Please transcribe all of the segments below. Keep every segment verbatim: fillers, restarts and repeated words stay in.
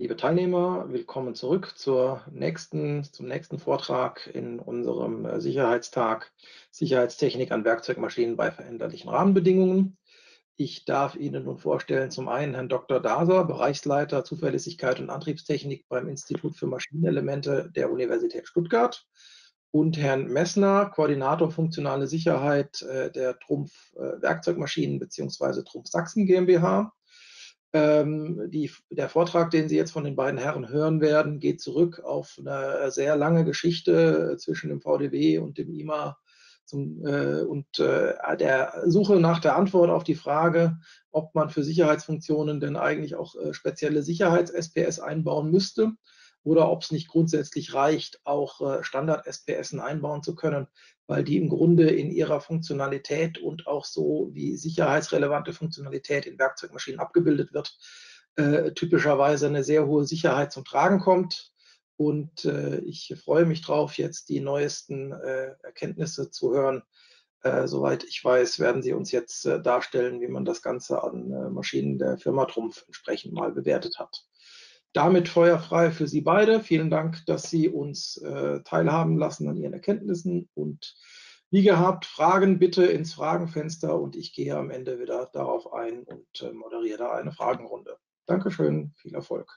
Liebe Teilnehmer, willkommen zurück zur nächsten, zum nächsten Vortrag in unserem äh, Sicherheitstag Sicherheitstechnik an Werkzeugmaschinen bei veränderlichen Rahmenbedingungen. Ich darf Ihnen nun vorstellen, zum einen Herrn Doktor Daser, Bereichsleiter Zuverlässigkeit und Antriebstechnik beim Institut für Maschinenelemente der Universität Stuttgart, und Herrn Messner, Koordinator funktionale Sicherheit äh, der Trumpf äh, Werkzeugmaschinen bzw. Trumpf Sachsen GmbH. Ähm, die, der Vortrag, den Sie jetzt von den beiden Herren hören werden, geht zurück auf eine sehr lange Geschichte zwischen dem V D W und dem I M A zum, äh, und äh, der Suche nach der Antwort auf die Frage, ob man für Sicherheitsfunktionen denn eigentlich auch äh, spezielle Sicherheits-S P S einbauen müsste oder ob es nicht grundsätzlich reicht, auch äh, Standard-S P S einbauen zu können, weil die im Grunde in ihrer Funktionalität und auch so, wie sicherheitsrelevante Funktionalität in Werkzeugmaschinen abgebildet wird, äh, typischerweise eine sehr hohe Sicherheit zum Tragen kommt. Und äh, ich freue mich drauf, jetzt die neuesten äh, Erkenntnisse zu hören. Äh, soweit ich weiß, werden Sie uns jetzt äh, darstellen, wie man das Ganze an äh, Maschinen der Firma Trumpf entsprechend mal bewertet hat. Damit feuerfrei für Sie beide. Vielen Dank, dass Sie uns äh, teilhaben lassen an Ihren Erkenntnissen. Und wie gehabt, Fragen bitte ins Fragenfenster und ich gehe am Ende wieder darauf ein und äh, moderiere da eine Fragenrunde. Dankeschön, viel Erfolg.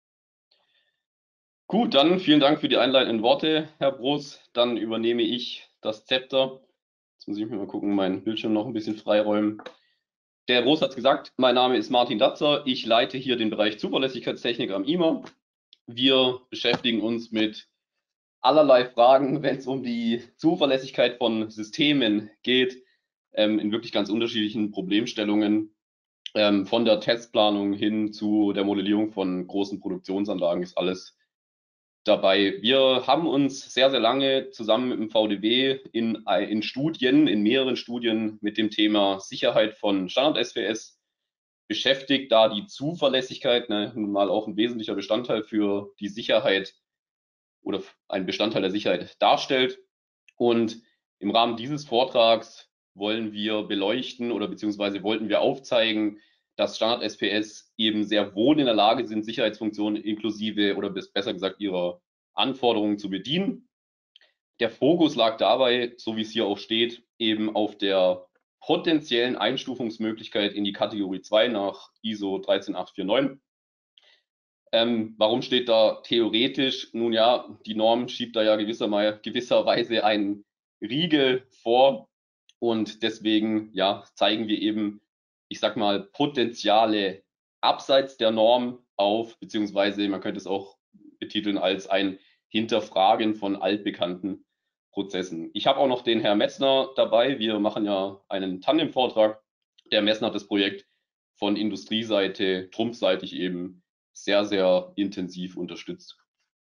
Gut, dann vielen Dank für die einleitenden Worte, Herr Broß. Dann übernehme ich das Zepter. Jetzt muss ich mir mal gucken, meinen Bildschirm noch ein bisschen freiräumen. Der Herr Broß hat es gesagt, mein Name ist Martin Datzer. Ich leite hier den Bereich Zuverlässigkeitstechnik am I M A. Wir beschäftigen uns mit allerlei Fragen, wenn es um die Zuverlässigkeit von Systemen geht, ähm, in wirklich ganz unterschiedlichen Problemstellungen. Ähm, von der Testplanung hin zu der Modellierung von großen Produktionsanlagen ist alles dabei. Wir haben uns sehr, sehr lange zusammen mit dem V D W in, in Studien, in mehreren Studien mit dem Thema Sicherheit von Standard-S P S beschäftigt, da die Zuverlässigkeit ne, nun mal auch ein wesentlicher Bestandteil für die Sicherheit oder ein Bestandteil der Sicherheit darstellt. Und im Rahmen dieses Vortrags wollen wir beleuchten oder beziehungsweise wollten wir aufzeigen, dass Standard-S P S eben sehr wohl in der Lage sind, Sicherheitsfunktionen inklusive oder besser gesagt ihrer Anforderungen zu bedienen. Der Fokus lag dabei, so wie es hier auch steht, eben auf der potenziellen Einstufungsmöglichkeit in die Kategorie zwei nach I S O dreizehn acht vier neun. Ähm, warum steht da theoretisch? Nun ja, die Norm schiebt da ja gewisserweise, gewisserweise einen Riegel vor und deswegen ja, zeigen wir eben, ich sag mal, Potenziale abseits der Norm auf, beziehungsweise man könnte es auch betiteln als ein Hinterfragen von altbekannten Prozessen. Ich habe auch noch den Herrn Metzner dabei. Wir machen ja einen Tandem-Vortrag. Der Metzner hat das Projekt von Industrieseite, trumpfseitig eben sehr, sehr intensiv unterstützt.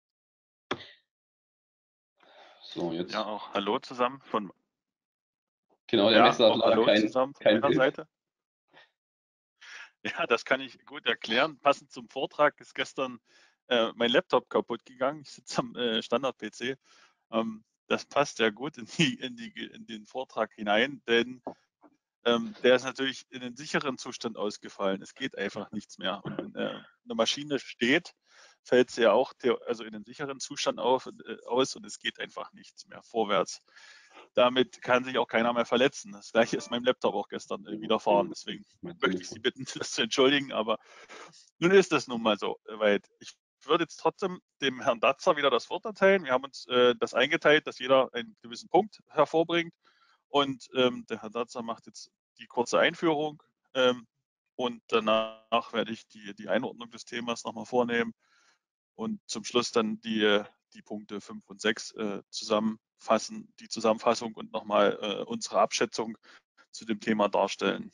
So, jetzt. Ja, auch Hallo zusammen von. Genau, der ja, Messer hat leider Hallo kein, zusammen von kein meiner Bild. Seite. Ja, das kann ich gut erklären. Passend zum Vortrag ist gestern äh, mein Laptop kaputt gegangen. Ich sitze am äh, Standard-P C. Ähm, das passt ja gut in, die, in, die, in den Vortrag hinein, denn ähm, der ist natürlich in einen sicheren Zustand ausgefallen. Es geht einfach nichts mehr. Und wenn äh, eine Maschine steht, fällt sie ja auch also in einen sicheren Zustand auf, äh, aus und es geht einfach nichts mehr vorwärts. Damit kann sich auch keiner mehr verletzen. Das gleiche ist meinem Laptop auch gestern äh, widerfahren. Deswegen möchte ich Sie bitten, das zu entschuldigen. Aber nun ist es nun mal so weit. Ich würde jetzt trotzdem dem Herrn Datzer wieder das Wort erteilen. Wir haben uns äh, das eingeteilt, dass jeder einen gewissen Punkt hervorbringt. Und ähm, der Herr Datzer macht jetzt die kurze Einführung. Ähm, und danach werde ich die, die Einordnung des Themas nochmal vornehmen. Und zum Schluss dann die, die Punkte fünf und sechs äh, zusammenfassen, die Zusammenfassung und nochmal äh, unsere Abschätzung zu dem Thema darstellen.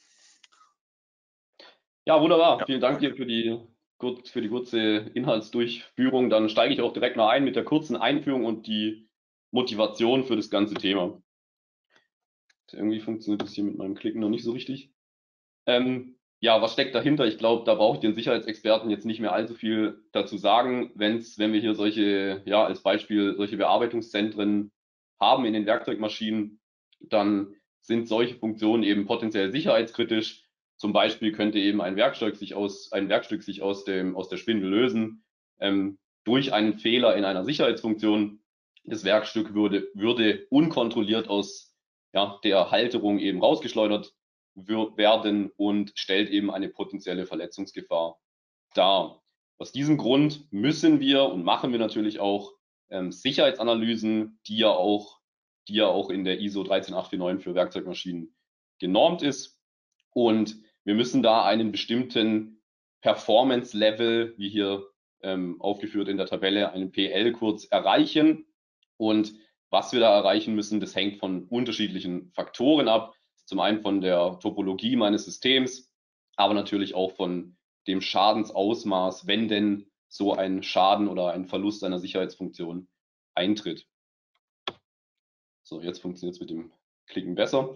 Ja, wunderbar. Ja, Vielen Dank danke. dir für die, für die kurze Inhaltsdurchführung. Dann steige ich auch direkt mal ein mit der kurzen Einführung und die Motivation für das ganze Thema. Irgendwie funktioniert das hier mit meinem Klicken noch nicht so richtig. Ähm, ja, was steckt dahinter? Ich glaube, da brauche ich den Sicherheitsexperten jetzt nicht mehr allzu viel dazu sagen, wenn's, wenn wir hier solche, ja, als Beispiel solche Bearbeitungszentren haben in den Werkzeugmaschinen, dann sind solche Funktionen eben potenziell sicherheitskritisch. Zum Beispiel könnte eben ein Werkstück sich aus, ein Werkstück sich aus dem, aus der Spindel lösen. ähm, durch einen Fehler in einer Sicherheitsfunktion, das Werkstück würde, würde unkontrolliert aus ja, der Halterung eben rausgeschleudert werden und stellt eben eine potenzielle Verletzungsgefahr dar. Aus diesem Grund müssen wir und machen wir natürlich auch ähm, Sicherheitsanalysen, die ja auch, die ja auch in der I S O dreizehn acht vier neun für Werkzeugmaschinen genormt ist. Und wir müssen da einen bestimmten Performance-Level, wie hier ähm, aufgeführt in der Tabelle, einen P L kurz, erreichen. Und was wir da erreichen müssen, das hängt von unterschiedlichen Faktoren ab. Zum einen von der Topologie meines Systems, aber natürlich auch von dem Schadensausmaß, wenn denn so ein Schaden oder ein Verlust einer Sicherheitsfunktion eintritt. So, jetzt funktioniert es mit dem Klicken besser.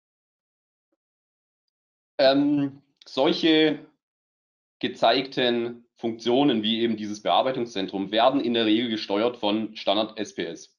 Ähm, solche gezeigten Funktionen wie eben dieses Bearbeitungszentrum werden in der Regel gesteuert von Standard-S P S.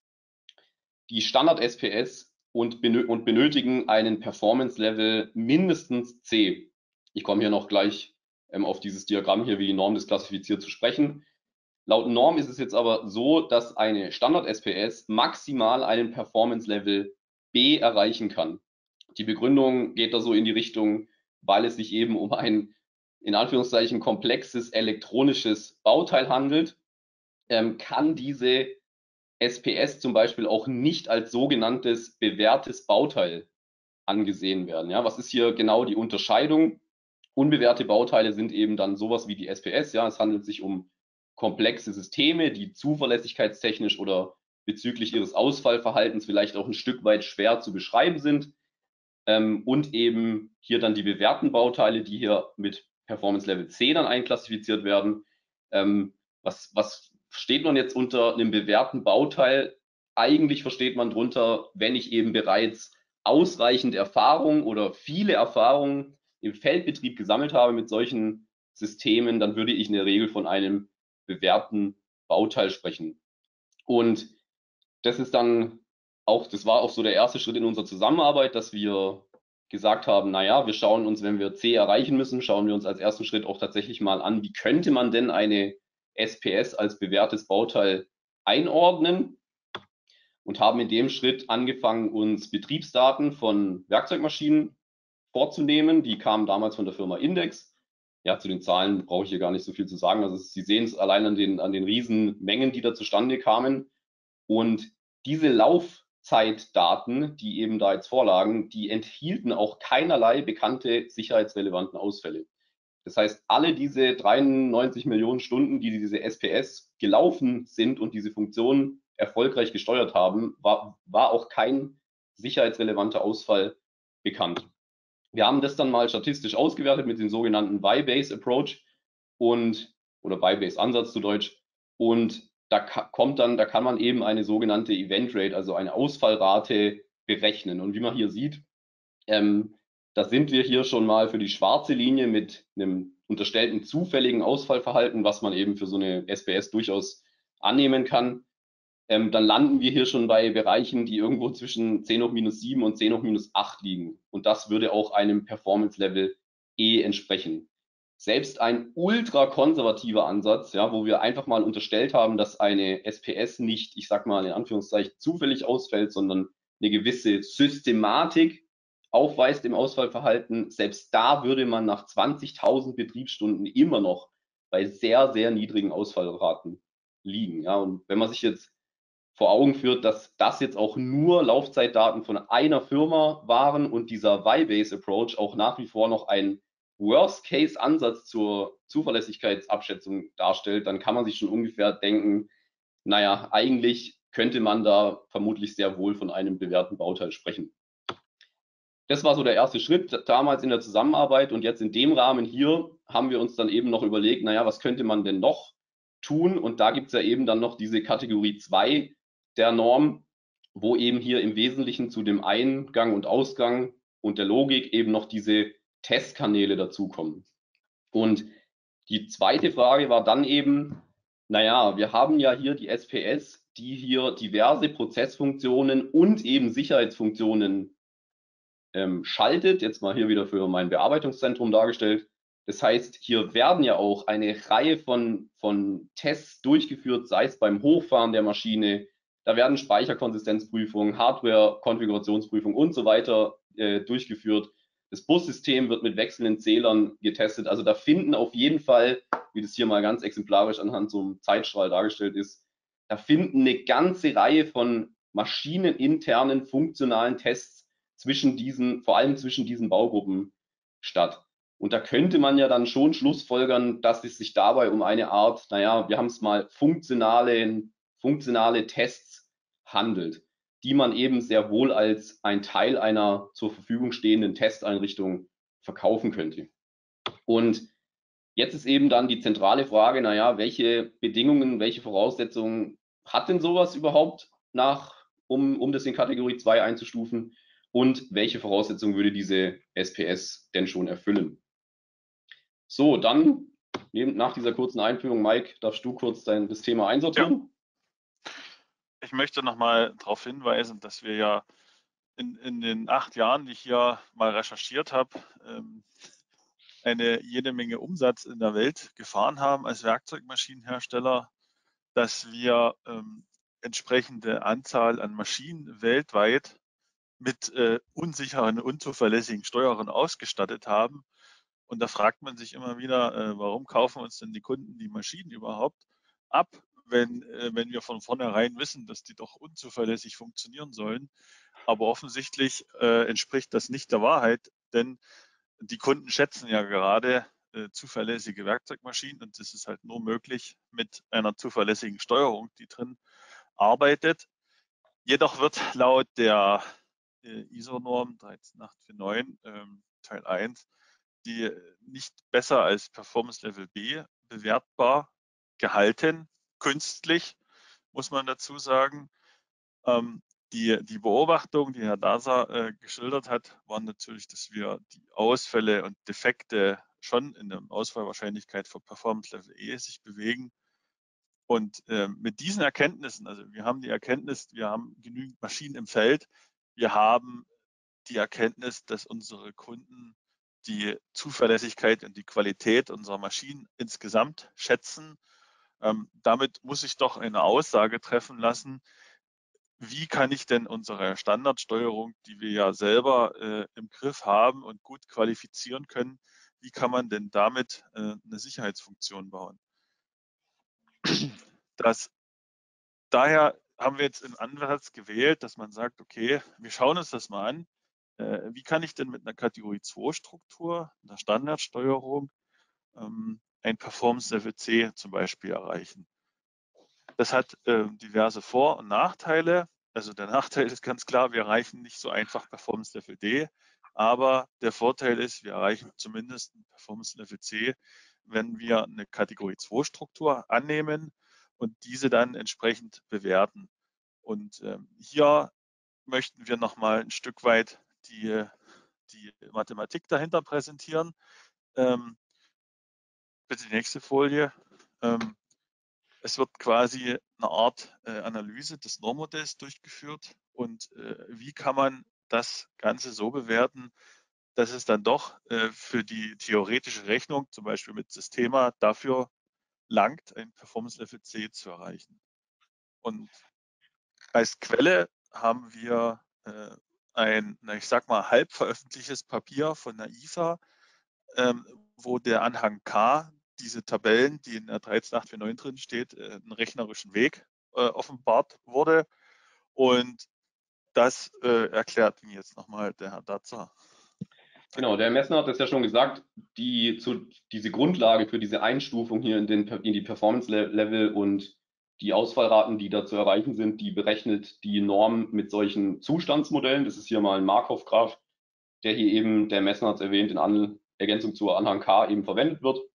Die Standard-S P S und, benö und benötigen einen Performance-Level mindestens C. Ich komme hier noch gleich ähm, auf dieses Diagramm hier, wie die Norm das klassifiziert, zu sprechen. Laut Norm ist es jetzt aber so, dass eine Standard-S P S maximal einen Performance-Level B erreichen kann. Die Begründung geht da so in die Richtung, weil es sich eben um ein in Anführungszeichen komplexes elektronisches Bauteil handelt, ähm, kann diese S P S zum Beispiel auch nicht als sogenanntes bewährtes Bauteil angesehen werden. Ja, was ist hier genau die Unterscheidung? Unbewährte Bauteile sind eben dann sowas wie die S P S. Ja, es handelt sich um komplexe Systeme, die zuverlässigkeitstechnisch oder bezüglich ihres Ausfallverhaltens vielleicht auch ein Stück weit schwer zu beschreiben sind. Ähm, und eben hier dann die bewährten Bauteile, die hier mit Performance Level C dann einklassifiziert werden. Ähm, was, was versteht man jetzt unter einem bewährten Bauteil? Eigentlich versteht man drunter, wenn ich eben bereits ausreichend Erfahrung oder viele Erfahrungen im Feldbetrieb gesammelt habe mit solchen Systemen, dann würde ich in der Regel von einem bewährten Bauteil sprechen. Und das ist dann auch, das war auch so der erste Schritt in unserer Zusammenarbeit, dass wir gesagt haben, naja, wir schauen uns, wenn wir C erreichen müssen, schauen wir uns als ersten Schritt auch tatsächlich mal an, wie könnte man denn eine S P S als bewährtes Bauteil einordnen und haben in dem Schritt angefangen, uns Betriebsdaten von Werkzeugmaschinen vorzunehmen. Die kamen damals von der Firma Index. Ja, zu den Zahlen brauche ich hier gar nicht so viel zu sagen. Also Sie sehen es allein an den, an den riesen Mengen, die da zustande kamen. Und diese Laufzeitdaten, die eben da jetzt vorlagen, die enthielten auch keinerlei bekannte sicherheitsrelevanten Ausfälle. Das heißt, alle diese dreiundneunzig Millionen Stunden, die diese S P S gelaufen sind und diese Funktion erfolgreich gesteuert haben, war, war auch kein sicherheitsrelevanter Ausfall bekannt. Wir haben das dann mal statistisch ausgewertet mit dem sogenannten Y-Base Approach und oder Y-Base Ansatz zu Deutsch. Und da kommt dann, da kann man eben eine sogenannte Event Rate, also eine Ausfallrate berechnen. Und wie man hier sieht, ähm, da sind wir hier schon mal für die schwarze Linie mit einem unterstellten zufälligen Ausfallverhalten, was man eben für so eine S P S durchaus annehmen kann. Ähm, dann landen wir hier schon bei Bereichen, die irgendwo zwischen zehn hoch minus sieben und zehn hoch minus acht liegen. Und das würde auch einem Performance Level E entsprechen. Selbst ein ultra konservativer Ansatz, ja, wo wir einfach mal unterstellt haben, dass eine S P S nicht, ich sag mal in Anführungszeichen, zufällig ausfällt, sondern eine gewisse Systematik aufweist im Ausfallverhalten, selbst da würde man nach zwanzigtausend Betriebsstunden immer noch bei sehr, sehr niedrigen Ausfallraten liegen. Ja, und wenn man sich jetzt vor Augen führt, dass das jetzt auch nur Laufzeitdaten von einer Firma waren und dieser Y-Base Approach auch nach wie vor noch ein Worst-Case-Ansatz zur Zuverlässigkeitsabschätzung darstellt, dann kann man sich schon ungefähr denken, naja, eigentlich könnte man da vermutlich sehr wohl von einem bewährten Bauteil sprechen. Das war so der erste Schritt damals in der Zusammenarbeit und jetzt in dem Rahmen hier haben wir uns dann eben noch überlegt, naja, was könnte man denn noch tun? Und da gibt es ja eben dann noch diese Kategorie zwei der Norm, wo eben hier im Wesentlichen zu dem Eingang und Ausgang und der Logik eben noch diese Testkanäle dazukommen. Und die zweite Frage war dann eben, naja, wir haben ja hier die S P S, die hier diverse Prozessfunktionen und eben Sicherheitsfunktionen ähm, schaltet. Jetzt mal hier wieder für mein Bearbeitungszentrum dargestellt. Das heißt, hier werden ja auch eine Reihe von, von Tests durchgeführt, sei es beim Hochfahren der Maschine, da werden Speicherkonsistenzprüfungen, Hardware-Konfigurationsprüfungen und so weiter äh, durchgeführt. Das Bussystem wird mit wechselnden Zählern getestet. Also da finden auf jeden Fall, wie das hier mal ganz exemplarisch anhand so einem Zeitstrahl dargestellt ist, da finden eine ganze Reihe von maschineninternen funktionalen Tests zwischen diesen, vor allem zwischen diesen Baugruppen statt. Und da könnte man ja dann schon schlussfolgern, dass es sich dabei um eine Art, naja, wir haben es mal funktionale, funktionale Tests handelt, die man eben sehr wohl als ein Teil einer zur Verfügung stehenden Testeinrichtung verkaufen könnte. Und jetzt ist eben dann die zentrale Frage, naja, welche Bedingungen, welche Voraussetzungen hat denn sowas überhaupt nach, um, um das in Kategorie zwei einzustufen? Und welche Voraussetzungen würde diese S P S denn schon erfüllen? So, dann neben, nach dieser kurzen Einführung, Mike, darfst du kurz dein, das Thema einsortieren? Ja. Ich möchte noch mal darauf hinweisen, dass wir ja in, in den acht Jahren, die ich hier mal recherchiert habe, ähm, eine jede Menge Umsatz in der Welt gefahren haben als Werkzeugmaschinenhersteller, dass wir ähm, entsprechende Anzahl an Maschinen weltweit mit äh, unsicheren, unzuverlässigen Steuerern ausgestattet haben. Und da fragt man sich immer wieder, äh, warum kaufen uns denn die Kunden die Maschinen überhaupt ab, wenn, äh, wenn wir von vornherein wissen, dass die doch unzuverlässig funktionieren sollen. Aber offensichtlich äh, entspricht das nicht der Wahrheit, denn die Kunden schätzen ja gerade äh, zuverlässige Werkzeugmaschinen und das ist halt nur möglich mit einer zuverlässigen Steuerung, die drin arbeitet. Jedoch wird laut der äh, I S O-Norm dreizehn acht vier neun ähm, Teil eins die nicht besser als Performance Level B bewertbar gehalten, künstlich, muss man dazu sagen. Ähm, die, die Beobachtung, die Herr Daser äh, geschildert hat, war natürlich, dass wir die Ausfälle und Defekte schon in der Ausfallwahrscheinlichkeit für Performance Level E sich bewegen. Und äh, mit diesen Erkenntnissen, also wir haben die Erkenntnis, wir haben genügend Maschinen im Feld, wir haben die Erkenntnis, dass unsere Kunden die Zuverlässigkeit und die Qualität unserer Maschinen insgesamt schätzen. Ähm, damit muss ich doch eine Aussage treffen lassen, wie kann ich denn unsere Standardsteuerung, die wir ja selber äh, im Griff haben und gut qualifizieren können, wie kann man denn damit äh, eine Sicherheitsfunktion bauen? Das, daher haben wir jetzt einen Ansatz gewählt, dass man sagt, okay, wir schauen uns das mal an. Äh, wie kann ich denn mit einer Kategorie zwei Struktur, einer Standardsteuerung, ähm, ein Performance Level C zum Beispiel erreichen? Das hat äh, diverse Vor- und Nachteile. Also der Nachteil ist ganz klar, wir erreichen nicht so einfach Performance Level D, aber der Vorteil ist, wir erreichen zumindest ein Performance Level C, wenn wir eine Kategorie zwei Struktur annehmen und diese dann entsprechend bewerten. Und ähm, hier möchten wir nochmal ein Stück weit die, die Mathematik dahinter präsentieren. Ähm, bitte die nächste Folie. Ähm, es wird quasi eine Art äh, Analyse des Normmodells durchgeführt und äh, wie kann man das Ganze so bewerten, dass es dann doch äh, für die theoretische Rechnung, zum Beispiel mit Systema, dafür langt, ein Performance Level C zu erreichen. Und als Quelle haben wir äh, ein, na, ich sag mal, halb veröffentlichtes Papier von der I F A, ähm, wo der Anhang K diese Tabellen, die in der dreizehn acht vier neun drin steht, äh, einen rechnerischen Weg äh, offenbart wurde. Und das äh, erklärt Ihnen jetzt nochmal der Herr Datzer. Genau, der Herr Messner hat das ja schon gesagt, die, zu, diese Grundlage für diese Einstufung hier in, den, in die Performance-Level und die Ausfallraten, die da zu erreichen sind, die berechnet die Norm mit solchen Zustandsmodellen. Das ist hier mal ein Markov-Graph, der hier eben, der Messner hat es erwähnt, in An Ergänzung zur Anhang K eben verwendet wird.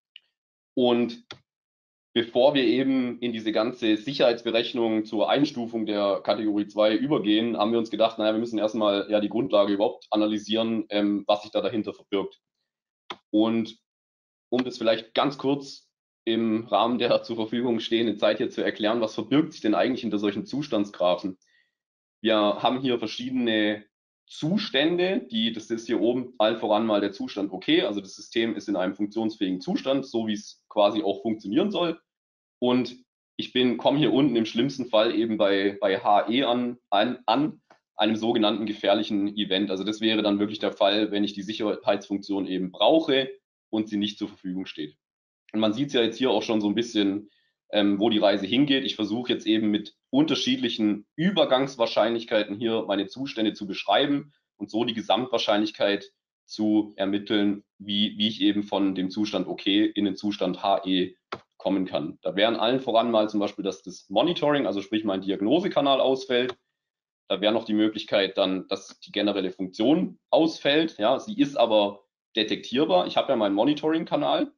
Und bevor wir eben in diese ganze Sicherheitsberechnung zur Einstufung der Kategorie zwei übergehen, haben wir uns gedacht, naja, wir müssen erstmal ja die Grundlage überhaupt analysieren, ähm, was sich da dahinter verbirgt. Und um das vielleicht ganz kurz im Rahmen der zur Verfügung stehenden Zeit hier zu erklären, was verbirgt sich denn eigentlich hinter solchen Zustandsgraphen? Wir haben hier verschiedene Zustände, die, das ist hier oben allen voran mal der Zustand okay, also das System ist in einem funktionsfähigen Zustand, so wie es quasi auch funktionieren soll. Und ich bin, komme hier unten im schlimmsten Fall eben bei, bei H E an, an, an einem sogenannten gefährlichen Event. Also das wäre dann wirklich der Fall, wenn ich die Sicherheitsfunktion eben brauche und sie nicht zur Verfügung steht. Und man sieht es ja jetzt hier auch schon so ein bisschen, ähm, wo die Reise hingeht. Ich versuche jetzt eben mit unterschiedlichen Übergangswahrscheinlichkeiten hier meine Zustände zu beschreiben und so die Gesamtwahrscheinlichkeit zu ermitteln, wie, wie ich eben von dem Zustand okay in den Zustand H E kommen kann. Da wären allen voran mal zum Beispiel, dass das Monitoring, also sprich mein Diagnosekanal ausfällt. Da wäre noch die Möglichkeit dann, dass die generelle Funktion ausfällt. Ja, sie ist aber detektierbar. Ich habe ja meinen Monitoring-Kanal.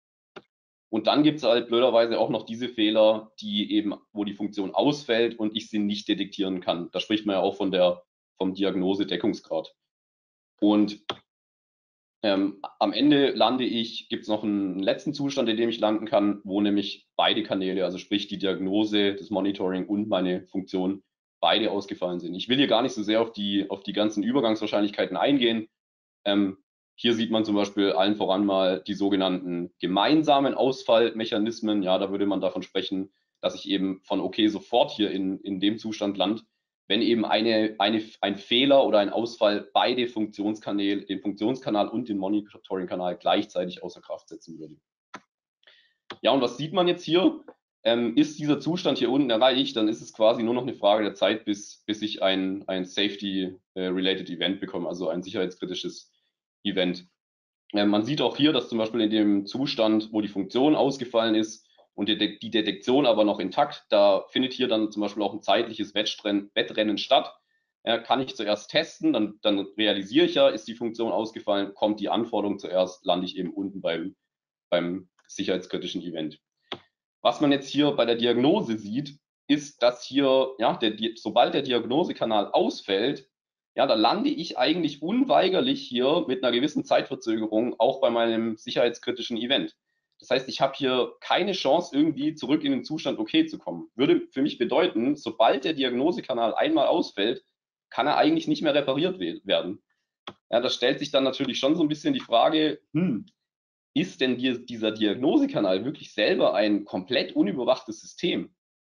Und dann gibt es halt blöderweise auch noch diese Fehler, die eben, wo die Funktion ausfällt und ich sie nicht detektieren kann. Da spricht man ja auch von der, vom Diagnosedeckungsgrad. Und ähm, am Ende lande ich, gibt es noch einen letzten Zustand, in dem ich landen kann, wo nämlich beide Kanäle, also sprich die Diagnose, das Monitoring und meine Funktion, beide ausgefallen sind. Ich will hier gar nicht so sehr auf die, auf die ganzen Übergangswahrscheinlichkeiten eingehen. Ähm, hier sieht man zum Beispiel allen voran mal die sogenannten gemeinsamen Ausfallmechanismen. Ja, da würde man davon sprechen, dass ich eben von okay sofort hier in, in dem Zustand lande, wenn eben eine, eine, ein Fehler oder ein Ausfall beide Funktionskanäle, den Funktionskanal und den Monitoring-Kanal gleichzeitig außer Kraft setzen würde. Ja, und was sieht man jetzt hier? Ähm, ist dieser Zustand hier unten erreicht, dann ist es quasi nur noch eine Frage der Zeit, bis, bis ich ein, ein Safety-related Event bekomme, also ein sicherheitskritisches Event. Ähm, man sieht auch hier, dass zum Beispiel in dem Zustand, wo die Funktion ausgefallen ist, und die, die Detektion aber noch intakt, da findet hier dann zum Beispiel auch ein zeitliches Wettrennen, Wettrennen statt. Ja, kann ich zuerst testen, dann, dann realisiere ich ja, ist die Funktion ausgefallen, kommt die Anforderung zuerst, lande ich eben unten beim, beim sicherheitskritischen Event. Was man jetzt hier bei der Diagnose sieht, ist, dass hier, ja, der, sobald der Diagnosekanal ausfällt, ja, da lande ich eigentlich unweigerlich hier mit einer gewissen Zeitverzögerung auch bei meinem sicherheitskritischen Event. Das heißt, ich habe hier keine Chance, irgendwie zurück in den Zustand okay zu kommen. Würde für mich bedeuten, sobald der Diagnosekanal einmal ausfällt, kann er eigentlich nicht mehr repariert werden. Ja, da stellt sich dann natürlich schon so ein bisschen die Frage, hm, ist denn die, dieser Diagnosekanal wirklich selber ein komplett unüberwachtes System?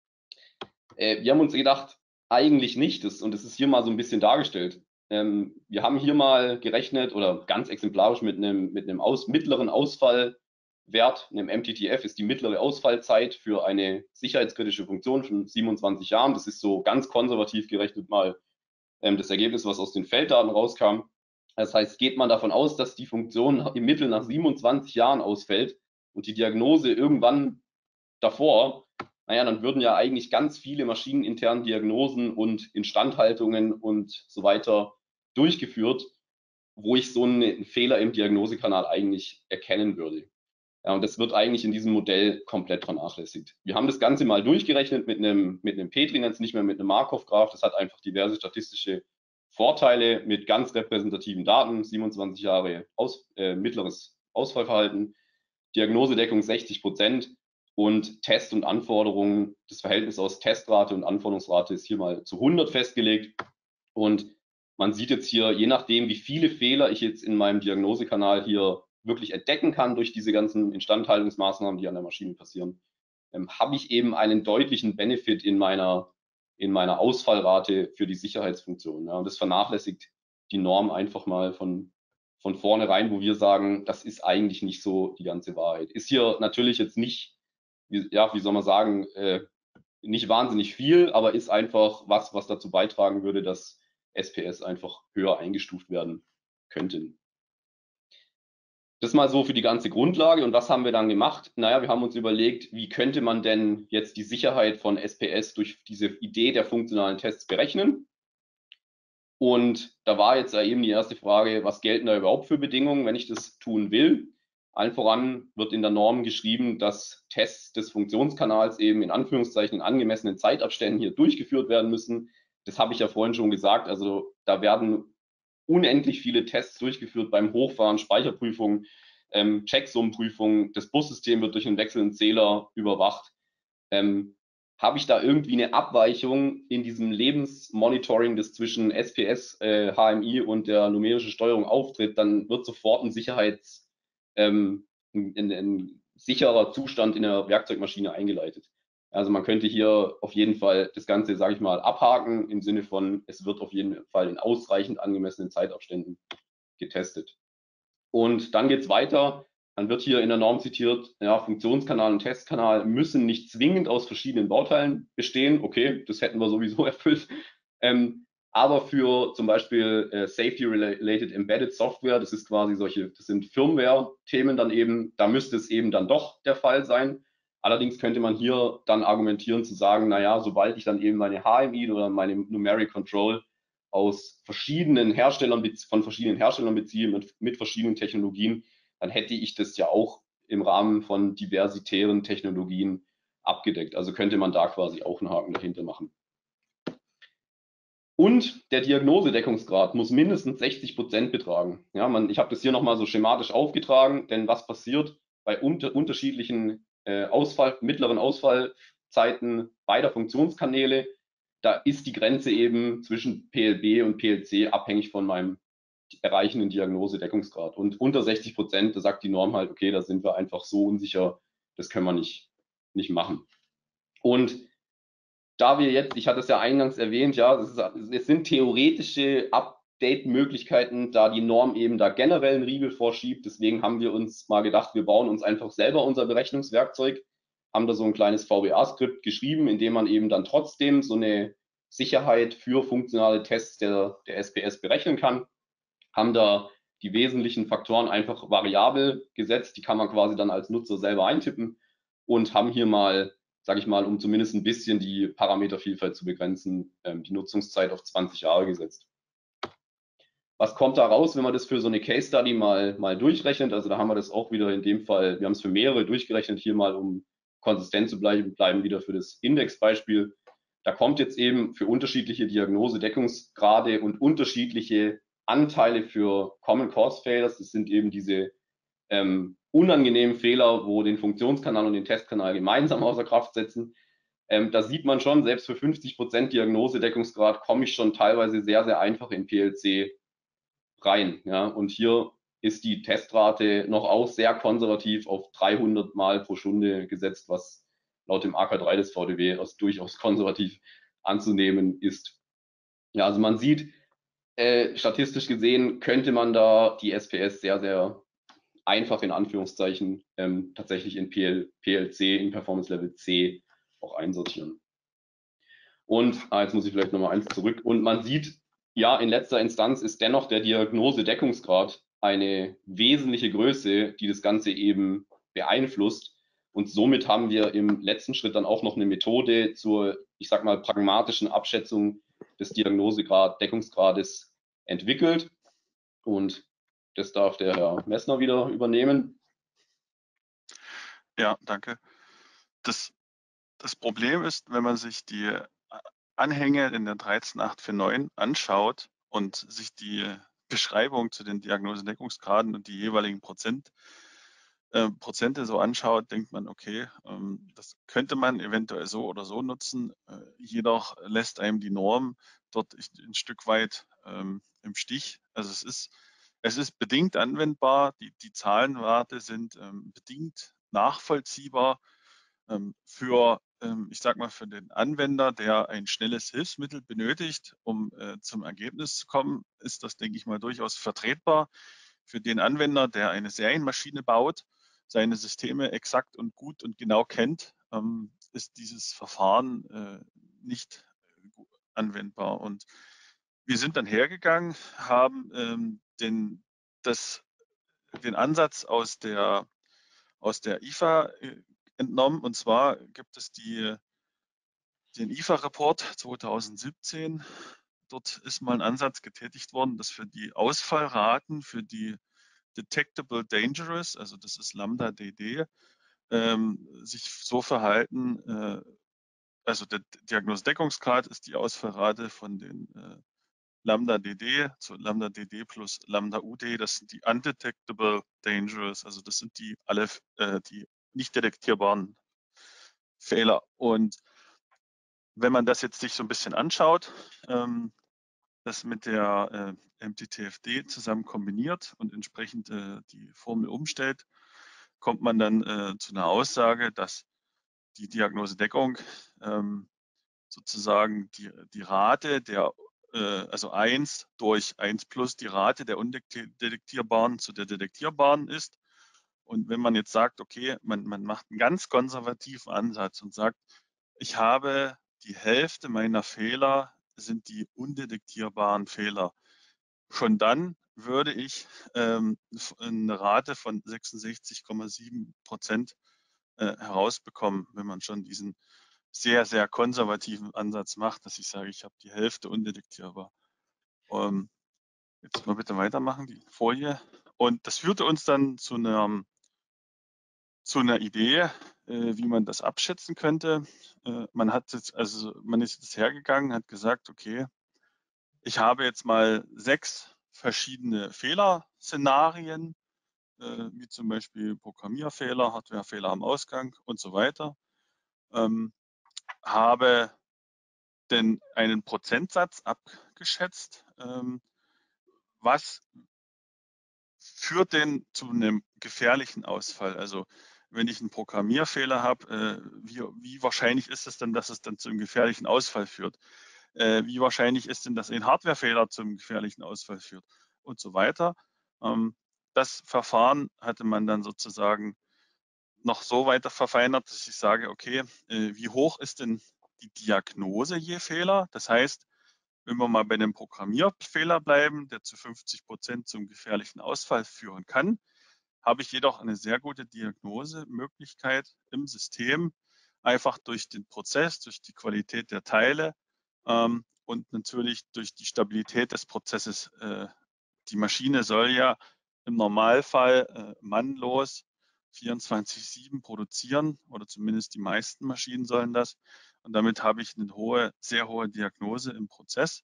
Äh, wir haben uns gedacht, eigentlich nicht. Das, und das ist hier mal so ein bisschen dargestellt. Ähm, wir haben hier mal gerechnet oder ganz exemplarisch mit einem, mit einem aus, mittleren Ausfallwert, einem M T T F ist die mittlere Ausfallzeit für eine sicherheitskritische Funktion von siebenundzwanzig Jahren. Das ist so ganz konservativ gerechnet mal ähm, das Ergebnis, was aus den Felddaten rauskam. Das heißt, geht man davon aus, dass die Funktion im Mittel nach siebenundzwanzig Jahren ausfällt und die Diagnose irgendwann davor, naja, dann würden ja eigentlich ganz viele maschineninternen Diagnosen und Instandhaltungen und so weiter durchgeführt, wo ich so einen Fehler im Diagnosekanal eigentlich erkennen würde. Ja, und das wird eigentlich in diesem Modell komplett vernachlässigt. Wir haben das Ganze mal durchgerechnet mit einem, mit einem Petri-Netz, nicht mehr mit einem Markov-Graph. Das hat einfach diverse statistische Vorteile mit ganz repräsentativen Daten, siebenundzwanzig Jahre aus, äh, mittleres Ausfallverhalten, Diagnosedeckung sechzig Prozent und Test und Anforderungen, das Verhältnis aus Testrate und Anforderungsrate ist hier mal zu hundert festgelegt. Und man sieht jetzt hier, je nachdem, wie viele Fehler ich jetzt in meinem Diagnosekanal hier wirklich entdecken kann durch diese ganzen Instandhaltungsmaßnahmen, die an der Maschine passieren, ähm, habe ich eben einen deutlichen Benefit in meiner, in meiner Ausfallrate für die Sicherheitsfunktion. Ja, und das vernachlässigt die Norm einfach mal von, von vornherein, wo wir sagen, das ist eigentlich nicht so die ganze Wahrheit. Ist hier natürlich jetzt nicht, wie, ja, wie soll man sagen, äh, nicht wahnsinnig viel, aber ist einfach was, was dazu beitragen würde, dass S P S einfach höher eingestuft werden könnten. Das mal so für die ganze Grundlage. Und was haben wir dann gemacht? Naja, wir haben uns überlegt, wie könnte man denn jetzt die Sicherheit von S P S durch diese Idee der funktionalen Tests berechnen? Und da war jetzt eben die erste Frage, was gelten da überhaupt für Bedingungen, wenn ich das tun will? Allen voran wird in der Norm geschrieben, dass Tests des Funktionskanals eben in Anführungszeichen in angemessenen Zeitabständen hier durchgeführt werden müssen. Das habe ich ja vorhin schon gesagt. Also da werden unendlich viele Tests durchgeführt beim Hochfahren, Speicherprüfungen, ähm, Checksummenprüfungen. Das Bussystem wird durch einen wechselnden Zähler überwacht. Ähm, habe ich da irgendwie eine Abweichung in diesem Lebensmonitoring, das zwischen S P S, äh, H M I und der numerischen Steuerung auftritt, dann wird sofort ein Sicherheits, ähm, ein, ein, ein sicherer Zustand in der Werkzeugmaschine eingeleitet. Also man könnte hier auf jeden Fall das Ganze, sage ich mal, abhaken im Sinne von, es wird auf jeden Fall in ausreichend angemessenen Zeitabständen getestet. Und dann geht es weiter. Dann wird hier in der Norm zitiert, ja, Funktionskanal und Testkanal müssen nicht zwingend aus verschiedenen Bauteilen bestehen. Okay, das hätten wir sowieso erfüllt. Ähm, aber für zum Beispiel äh, Safety-related Embedded Software, das ist quasi solche, das sind Firmware-Themen dann eben, da müsste es eben dann doch der Fall sein. Allerdings könnte man hier dann argumentieren zu sagen, naja, sobald ich dann eben meine H M I oder meine Numeric Control aus verschiedenen Herstellern, von verschiedenen Herstellern beziehe, mit, mit verschiedenen Technologien, dann hätte ich das ja auch im Rahmen von diversitären Technologien abgedeckt. Also könnte man da quasi auch einen Haken dahinter machen. Und der Diagnosedeckungsgrad muss mindestens sechzig Prozent betragen. Ja, man, ich habe das hier nochmal so schematisch aufgetragen, denn was passiert bei unter, unterschiedlichen äh, Ausfall, mittleren Ausfallzeiten beider Funktionskanäle? Da ist die Grenze eben zwischen P L B und P L C abhängig von meinem erreichenden Diagnosedeckungsgrad. Und unter sechzig Prozent, da sagt die Norm halt, okay, da sind wir einfach so unsicher, das können wir nicht, nicht machen. Und da wir jetzt, ich hatte es ja eingangs erwähnt, ja, es, ist, es sind theoretische Update-Möglichkeiten, da die Norm eben da generell einen Riegel vorschiebt. Deswegen haben wir uns mal gedacht, wir bauen uns einfach selber unser Berechnungswerkzeug, haben da so ein kleines V B A-Skript geschrieben, in dem man eben dann trotzdem so eine Sicherheit für funktionale Tests der, der S P S berechnen kann. Haben da die wesentlichen Faktoren einfach variabel gesetzt, die kann man quasi dann als Nutzer selber eintippen und haben hier mal, sage ich mal, um zumindest ein bisschen die Parametervielfalt zu begrenzen, ähm, die Nutzungszeit auf zwanzig Jahre gesetzt. Was kommt da raus, wenn man das für so eine Case Study mal, mal durchrechnet? Also da haben wir das auch wieder in dem Fall, wir haben es für mehrere durchgerechnet, hier mal, um konsistent zu bleiben, bleiben wieder für das Indexbeispiel. Da kommt jetzt eben für unterschiedliche Diagnose-Deckungsgrade und unterschiedliche Anteile für Common Cause Failures, das sind eben diese ähm, unangenehmen Fehler, wo den Funktionskanal und den Testkanal gemeinsam außer Kraft setzen. Ähm, da sieht man schon, selbst für fünfzig Prozent Diagnosedeckungsgrad komme ich schon teilweise sehr, sehr einfach in P L C rein. Ja? Und hier ist die Testrate noch auch sehr konservativ auf dreihundert Mal pro Stunde gesetzt, was laut dem A K drei des V D W als durchaus konservativ anzunehmen ist. Ja, also man sieht, äh, statistisch gesehen könnte man da die S P S sehr, sehr einfach in Anführungszeichen ähm, tatsächlich in P L, P L C, in Performance Level C auch einsortieren. Und, ah, jetzt muss ich vielleicht nochmal eins zurück. Und man sieht, ja, in letzter Instanz ist dennoch der Diagnosedeckungsgrad eine wesentliche Größe, die das Ganze eben beeinflusst. Und somit haben wir im letzten Schritt dann auch noch eine Methode zur, ich sag mal, pragmatischen Abschätzung des Diagnosegrad-Deckungsgrades entwickelt. Und das darf der Herr Messner wieder übernehmen. Ja, danke. Das, das Problem ist, wenn man sich die Anhänge in der dreizehn acht vier neun anschaut und sich die Beschreibung zu den Diagnosedeckungsgraden und die jeweiligen Prozent, äh, Prozente so anschaut, denkt man, okay, ähm, das könnte man eventuell so oder so nutzen. Äh, jedoch lässt einem die Norm dort ein Stück weit ähm, im Stich. Also es ist, es ist bedingt anwendbar. Die, die Zahlenwerte sind ähm, bedingt nachvollziehbar ähm, für, ähm, ich sag mal, für den Anwender, der ein schnelles Hilfsmittel benötigt, um äh, zum Ergebnis zu kommen, ist das, denke ich mal, durchaus vertretbar. Für den Anwender, der eine Serienmaschine baut, seine Systeme exakt und gut und genau kennt, ähm, ist dieses Verfahren äh, nicht äh, anwendbar. Und wir sind dann hergegangen, haben ähm, den, das, den Ansatz aus der, aus der I F A äh, entnommen. Und zwar gibt es die, den I F A-Report zweitausendsiebzehn. Dort ist mal ein Ansatz getätigt worden, dass für die Ausfallraten, für die Detectable Dangerous, also das ist Lambda D D, ähm, sich so verhalten, äh, also der Diagnosedeckungsgrad ist die Ausfallrate von den äh, Lambda D D zu Lambda D D plus Lambda U D, das sind die Undetectable Dangerous, also das sind die alle äh, die nicht detektierbaren Fehler. Und wenn man das jetzt sich so ein bisschen anschaut, ähm, das mit der äh, M T T F D zusammen kombiniert und entsprechend äh, die Formel umstellt, kommt man dann äh, zu einer Aussage, dass die Diagnosedeckung ähm, sozusagen die, die Rate der, äh, also eins durch eins plus die Rate der undetektierbaren zu der detektierbaren ist. Und wenn man jetzt sagt, okay, man, man macht einen ganz konservativen Ansatz und sagt, ich habe die Hälfte meiner Fehler sind die undetektierbaren Fehler. Schon dann würde ich ähm, eine Rate von sechsundsechzig Komma sieben Prozent äh, herausbekommen, wenn man schon diesen sehr, sehr konservativen Ansatz macht, dass ich sage, ich habe die Hälfte undetektierbar. Ähm, jetzt mal bitte weitermachen, die Folie. Und das führte uns dann zu einer, zu einer Idee, äh, wie man das abschätzen könnte. Äh, man hat jetzt, also man ist jetzt hergegangen, hat gesagt, okay, ich habe jetzt mal sechs verschiedene Fehlerszenarien, äh, wie zum Beispiel Programmierfehler, Hardwarefehler am Ausgang und so weiter. Ähm, habe denn einen Prozentsatz abgeschätzt, ähm, was führt denn zu einem gefährlichen Ausfall? Also wenn ich einen Programmierfehler habe, äh, wie, wie wahrscheinlich ist es denn, dass es dann zu einem gefährlichen Ausfall führt? Äh, wie wahrscheinlich ist denn, dass ein Hardwarefehler zum gefährlichen Ausfall führt? Und so weiter. Ähm, das Verfahren hatte man dann sozusagen noch so weiter verfeinert, dass ich sage, okay, äh, wie hoch ist denn die Diagnose je Fehler? Das heißt, wenn wir mal bei einem Programmierfehler bleiben, der zu fünfzig Prozent zum gefährlichen Ausfall führen kann, habe ich jedoch eine sehr gute Diagnosemöglichkeit im System, einfach durch den Prozess, durch die Qualität der Teile ähm, und natürlich durch die Stabilität des Prozesses. Äh, die Maschine soll ja im Normalfall äh, mannlos vierundzwanzig sieben produzieren oder zumindest die meisten Maschinen sollen das. Und damit habe ich eine hohe, sehr hohe Diagnose im Prozess.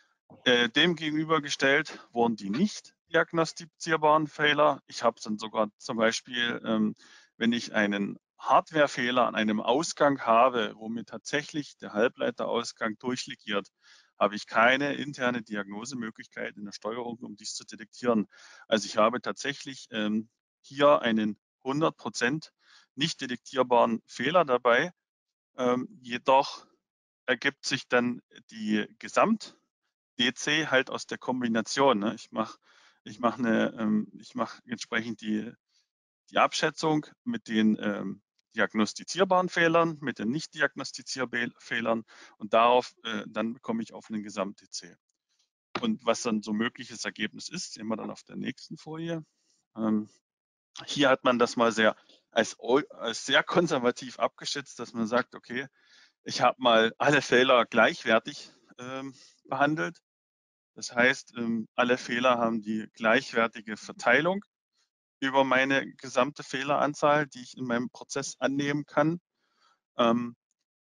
Äh, dem gegenübergestellt wurden die nicht diagnostizierbaren Fehler. Ich habe dann sogar zum Beispiel, ähm, wenn ich einen Hardwarefehler an einem Ausgang habe, wo mir tatsächlich der Halbleiterausgang durchlegiert, habe ich keine interne Diagnosemöglichkeit in der Steuerung, um dies zu detektieren. Also ich habe tatsächlich ähm, hier einen hundert Prozent nicht detektierbaren Fehler dabei. Ähm, jedoch ergibt sich dann die Gesamt-D C halt aus der Kombination. Ne? Ich mache ich mach ähm, mach entsprechend die, die Abschätzung mit den ähm, diagnostizierbaren Fehlern, mit den nicht diagnostizierbaren Fehlern und darauf äh, dann bekomme ich auf einen Gesamt-D C. Und was dann so mögliches Ergebnis ist, sehen wir dann auf der nächsten Folie. Ähm, hier hat man das mal sehr als, als sehr konservativ abgeschätzt, dass man sagt, okay, ich habe mal alle Fehler gleichwertig ähm, behandelt. Das heißt, ähm, alle Fehler haben die gleichwertige Verteilung über meine gesamte Fehleranzahl, die ich in meinem Prozess annehmen kann. Ähm,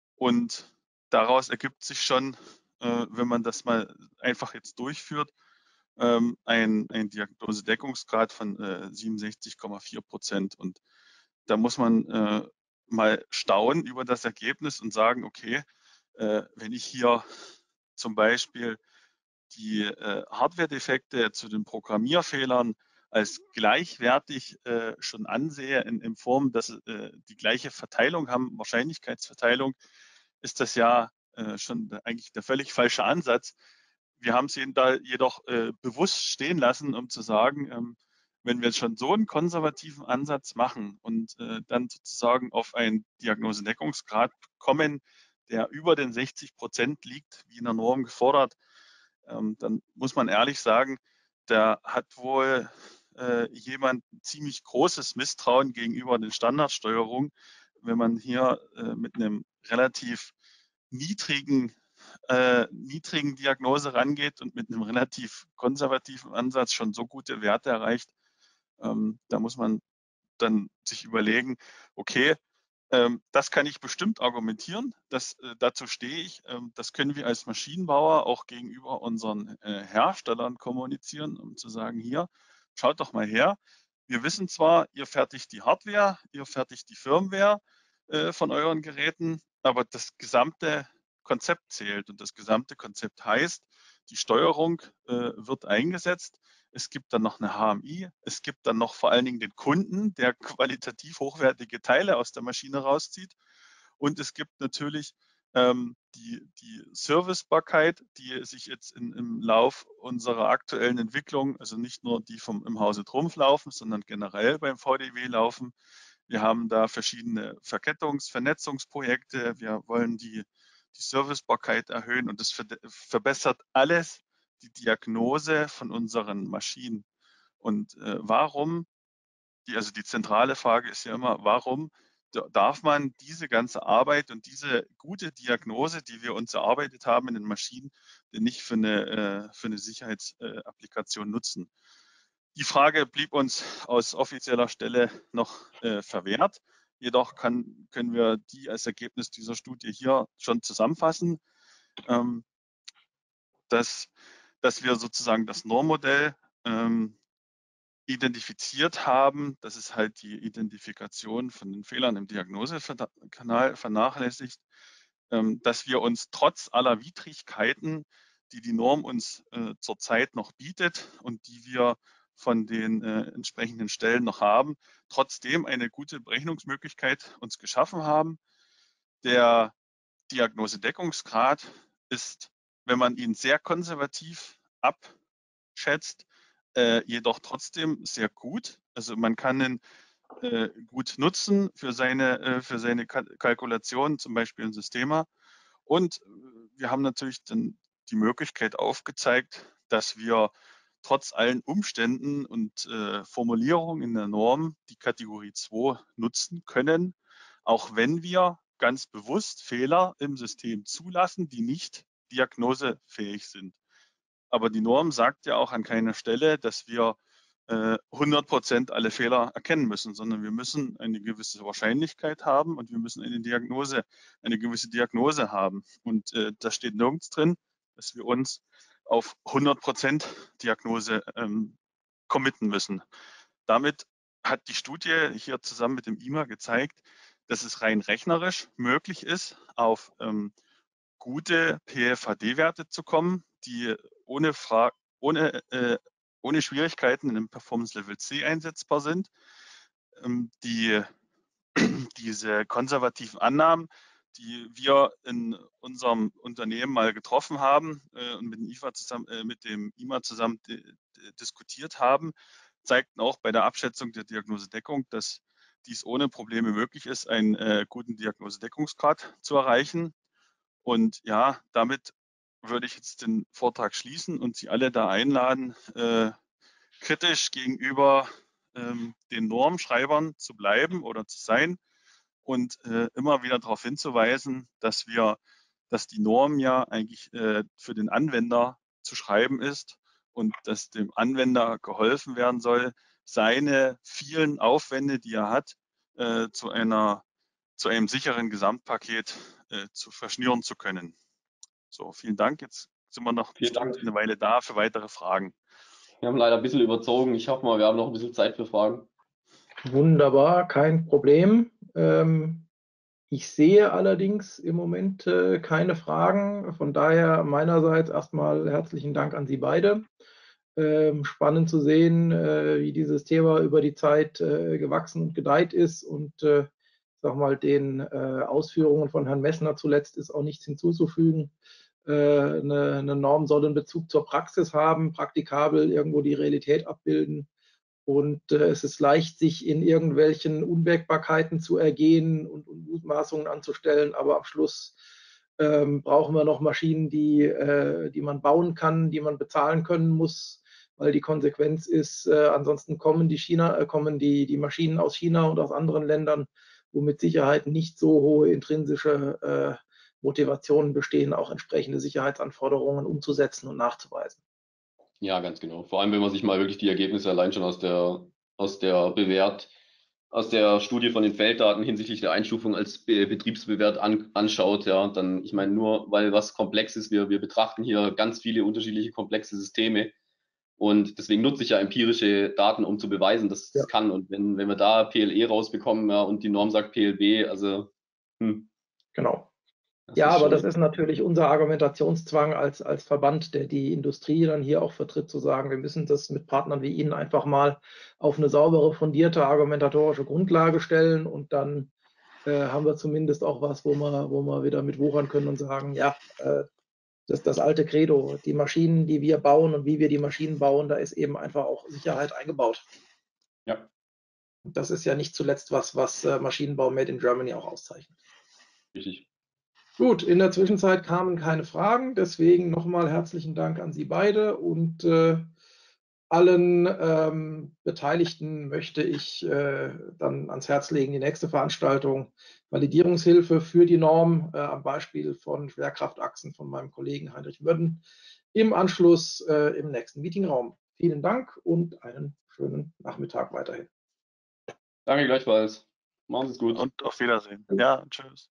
und daraus ergibt sich schon, äh, wenn man das mal einfach jetzt durchführt, ähm, ein, ein Diagnosedeckungsgrad von äh, siebenundsechzig Komma vier Prozent. Und da muss man äh, mal staunen über das Ergebnis und sagen, okay, äh, wenn ich hier zum Beispiel die äh, Hardware-Defekte zu den Programmierfehlern als gleichwertig äh, schon ansehe, in, in Form, dass äh, die gleiche Verteilung haben, Wahrscheinlichkeitsverteilung, ist das ja äh, schon eigentlich der völlig falsche Ansatz. Wir haben es da jedoch äh, bewusst stehen lassen, um zu sagen, ähm, wenn wir schon so einen konservativen Ansatz machen und äh, dann sozusagen auf einen Diagnosedeckungsgrad kommen, der über den sechzig Prozent liegt, wie in der Norm gefordert, ähm, dann muss man ehrlich sagen, da hat wohl äh, jemand ein ziemlich großes Misstrauen gegenüber den Standardsteuerungen, wenn man hier äh, mit einem relativ niedrigen, äh, niedrigen Diagnose rangeht und mit einem relativ konservativen Ansatz schon so gute Werte erreicht. Ähm, da muss man dann sich überlegen, okay, ähm, das kann ich bestimmt argumentieren, das, äh, dazu stehe ich. Ähm, das können wir als Maschinenbauer auch gegenüber unseren äh, Herstellern kommunizieren, um zu sagen, hier, schaut doch mal her. Wir wissen zwar, ihr fertigt die Hardware, ihr fertigt die Firmware äh, von euren Geräten, aber das gesamte Konzept zählt. Und das gesamte Konzept heißt, die Steuerung äh, wird eingesetzt. Es gibt dann noch eine H M I. Es gibt dann noch vor allen Dingen den Kunden, der qualitativ hochwertige Teile aus der Maschine rauszieht. Und es gibt natürlich ähm, die, die Servicebarkeit, die sich jetzt in, im Lauf unserer aktuellen Entwicklung, also nicht nur die vom im Hause Trumpf laufen, sondern generell beim V D W laufen. Wir haben da verschiedene Verkettungs-, Vernetzungsprojekte. Wir wollen die, die Servicebarkeit erhöhen und das ver verbessert alles die Diagnose von unseren Maschinen. Und äh, warum, die, also die zentrale Frage ist ja immer, warum darf man diese ganze Arbeit und diese gute Diagnose, die wir uns erarbeitet haben in den Maschinen, denn nicht für eine, äh, für eine Sicherheitsapplikation nutzen? Die Frage blieb uns aus offizieller Stelle noch äh, verwehrt. Jedoch kann, können wir die als Ergebnis dieser Studie hier schon zusammenfassen, ähm, dass, dass wir sozusagen das Normmodell ähm, identifiziert haben. Das ist halt die Identifikation von den Fehlern im Diagnosekanal vernachlässigt, ähm, dass wir uns trotz aller Widrigkeiten, die die Norm uns äh, zurzeit noch bietet und die wir von den äh, entsprechenden Stellen noch haben, trotzdem eine gute Berechnungsmöglichkeit uns geschaffen haben. Der Diagnosedeckungsgrad ist, wenn man ihn sehr konservativ abschätzt, äh, jedoch trotzdem sehr gut. Also man kann ihn äh, gut nutzen für seine, äh, für seine Kalkulation, zum Beispiel in Systema. Und wir haben natürlich dann die Möglichkeit aufgezeigt, dass wir trotz allen Umständen und äh, Formulierungen in der Norm die Kategorie zwei nutzen können, auch wenn wir ganz bewusst Fehler im System zulassen, die nicht diagnosefähig sind. Aber die Norm sagt ja auch an keiner Stelle, dass wir äh, hundert Prozent alle Fehler erkennen müssen, sondern wir müssen eine gewisse Wahrscheinlichkeit haben und wir müssen eine Diagnose, eine gewisse Diagnose haben. Und äh, da steht nirgends drin, dass wir uns auf hundert Prozent Diagnose ähm, committen müssen. Damit hat die Studie hier zusammen mit dem I M A gezeigt, dass es rein rechnerisch möglich ist, auf ähm, gute P F H D-Werte zu kommen, die ohne, Fra ohne, äh, ohne Schwierigkeiten im Performance Level C einsetzbar sind. Ähm, die, diese konservativen Annahmen, die wir in unserem Unternehmen mal getroffen haben äh, und mit dem, I F A zusammen, äh, mit dem I M A zusammen diskutiert haben, zeigten auch bei der Abschätzung der Diagnosedeckung, dass dies ohne Probleme möglich ist, einen äh, guten Diagnosedeckungsgrad zu erreichen. Und ja, damit würde ich jetzt den Vortrag schließen und Sie alle da einladen, äh, kritisch gegenüber ähm, den Normschreibern zu bleiben oder zu sein und äh, immer wieder darauf hinzuweisen, dass wir, dass die Norm ja eigentlich äh, für den Anwender zu schreiben ist und dass dem Anwender geholfen werden soll, seine vielen Aufwände, die er hat, äh, zu einer zu einem sicheren Gesamtpaket äh, zu verschnüren zu können. So, vielen Dank. Jetzt sind wir noch Vielen Dank. eine Weile da für weitere Fragen. Wir haben leider ein bisschen überzogen. Ich hoffe mal, wir haben noch ein bisschen Zeit für Fragen. Wunderbar, kein Problem. Ähm, ich sehe allerdings im Moment äh, keine Fragen. Von daher meinerseits erstmal herzlichen Dank an Sie beide. Ähm, spannend zu sehen, äh, wie dieses Thema über die Zeit äh, gewachsen und gedeiht ist. Und äh, sag mal, den äh, Ausführungen von Herrn Messner zuletzt ist auch nichts hinzuzufügen. Äh, eine, eine Norm soll einen Bezug zur Praxis haben, praktikabel irgendwo die Realität abbilden. Und äh, es ist leicht, sich in irgendwelchen Unwägbarkeiten zu ergehen und, und Mutmaßungen anzustellen. Aber am Schluss ähm, brauchen wir noch Maschinen, die, äh, die man bauen kann, die man bezahlen können muss, weil die Konsequenz ist, äh, ansonsten kommen die China, äh, kommen die, die Maschinen aus China und aus anderen Ländern, wo mit Sicherheit nicht so hohe intrinsische äh, Motivationen bestehen, auch entsprechende Sicherheitsanforderungen umzusetzen und nachzuweisen. Ja, ganz genau. Vor allem, wenn man sich mal wirklich die Ergebnisse allein schon aus der, aus der Bewährt, aus der Studie von den Felddaten hinsichtlich der Einstufung als Be Betriebsbewährt an, anschaut, ja, dann, ich meine, nur weil was komplex ist, wir, wir betrachten hier ganz viele unterschiedliche komplexe Systeme und deswegen nutze ich ja empirische Daten, um zu beweisen, dass es Ja. das kann. Und wenn, wenn wir da P L E rausbekommen, ja, und die Norm sagt P L B, also, hm. Genau. Das Ja, ist aber schon, das ist natürlich unser Argumentationszwang als, als Verband, der die Industrie dann hier auch vertritt, zu sagen, wir müssen das mit Partnern wie Ihnen einfach mal auf eine saubere, fundierte, argumentatorische Grundlage stellen und dann äh, haben wir zumindest auch was, wo wir, wo wir wieder mit wuchern können und sagen, ja, äh, das ist das alte Credo. Die Maschinen, die wir bauen und wie wir die Maschinen bauen, da ist eben einfach auch Sicherheit eingebaut. ja, Das ist ja nicht zuletzt was, was äh, Maschinenbau Made in Germany auch auszeichnet. richtig. Gut, in der Zwischenzeit kamen keine Fragen, deswegen nochmal herzlichen Dank an Sie beide und äh, allen ähm, Beteiligten möchte ich äh, dann ans Herz legen, die nächste Veranstaltung Validierungshilfe für die Norm äh, am Beispiel von Schwerkraftachsen von meinem Kollegen Heinrich Wödden im Anschluss äh, im nächsten Meetingraum. Vielen Dank und einen schönen Nachmittag weiterhin. Danke gleichfalls. Machen Sie es gut. Und auf Wiedersehen. Ja, tschüss.